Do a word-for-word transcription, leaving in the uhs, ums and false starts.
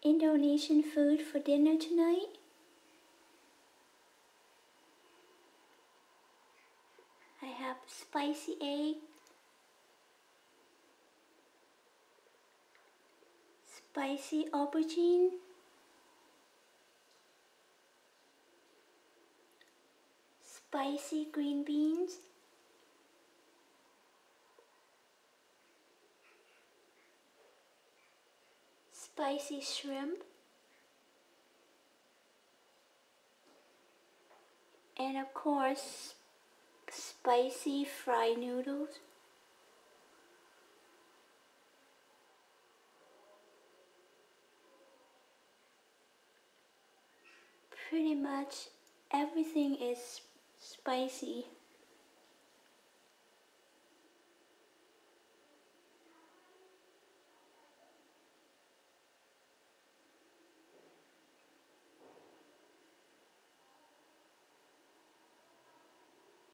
Indonesian food for dinner tonight? I have spicy egg, spicy aubergine, spicy green beans, spicy shrimp, and of course, spicy fried noodles. Pretty much everything is spicy.